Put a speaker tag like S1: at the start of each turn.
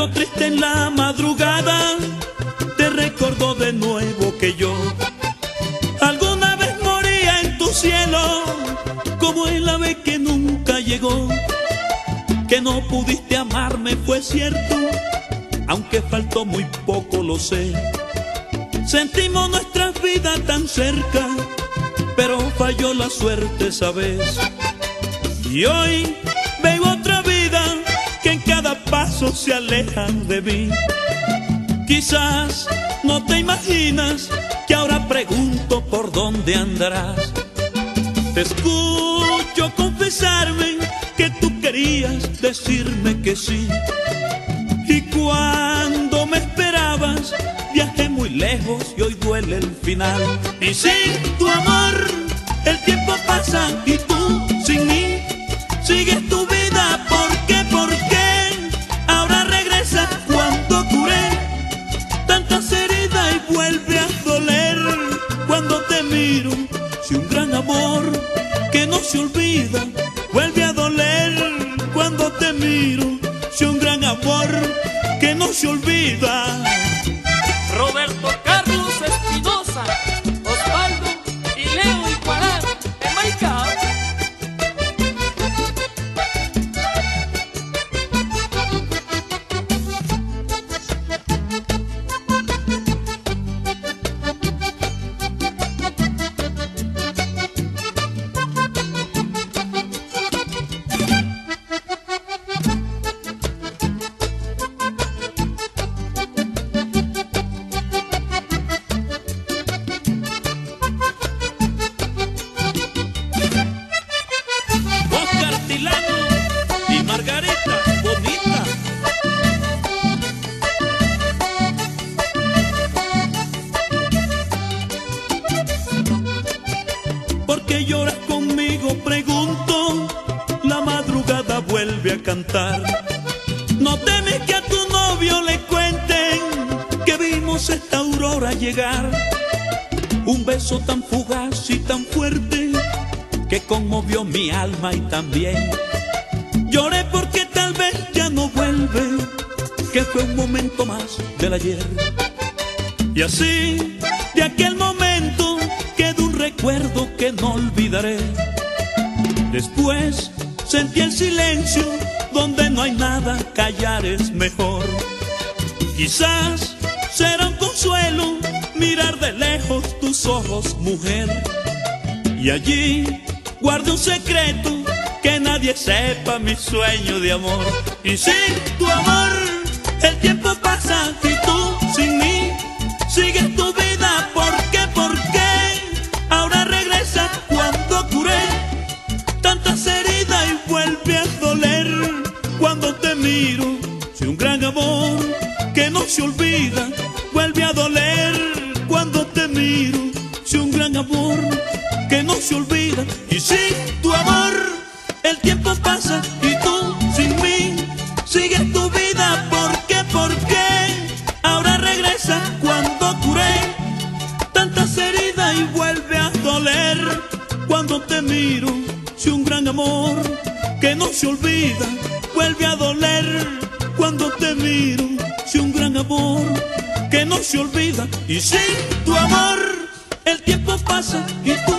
S1: gallo triste en la madrugada te recordó de nuevo que yo alguna vez moría en tu cielo, como el ave que nunca llegó. Que no pudiste amarme fue cierto, aunque faltó muy poco, lo sé. Sentimos nuestras vidas tan cerca, pero falló la suerte esa vez. Y hoy veo otra vida que en cada paso se alejan de mí. Quizás no te imaginas que ahora pregunto por dónde andarás. Te escucho confesarme que tú querías decirme que sí. Y cuando me esperabas, viajé muy lejos y hoy duele el final. Y sin tu amor, el tiempo pasa y tú sin mí sigues tu vida. ¿Por qué? ¿Por qué? Ahora regresas cuando curé tantas heridas y vuelve a doler cuando te miro. Si un gran amor que no se olvida vuelve a doler cuando te miro. Si un gran amor que no se olvida.
S2: Roberto Carlos Espinosa, Osvaldo y Leo Iguarán, en Maica.
S1: Y Margarita, bonita. ¿Por qué lloras conmigo? Pregunto. La madrugada vuelve a cantar. No temes que a tu novio le cuenten que vimos esta aurora llegar. Un beso tan fugaz y tan fuerte que conmovió mi alma y también lloré porque tal vez ya no vuelve, que fue un momento más del ayer. Y así, de aquel momento quedó un recuerdo que no olvidaré. Después sentí el silencio, donde no hay nada, callar es mejor. Quizás será un consuelo mirar de lejos tus ojos, mujer. Y allí guardo un secreto, que nadie sepa mi sueño de amor. Y sin tu amor, el tiempo pasa y tú sin mí sigues tu vida. ¿Por qué? ¿Por qué? Ahora regresa cuando curé tantas heridas y vuelve a doler cuando te miro. Si un gran amor que no se olvida vuelve a doler cuando te miro. Si un gran amor que no se olvida. Y sin tu amor, el tiempo pasa y tú sin mí sigues tu vida. ¿Por qué? ¿Por qué? Ahora regresa cuando curé tantas heridas y vuelve a doler cuando te miro. Si un gran amor que no se olvida vuelve a doler cuando te miro. Si un gran amor que no se olvida. Y sin tu amor, el tiempo pasa y tú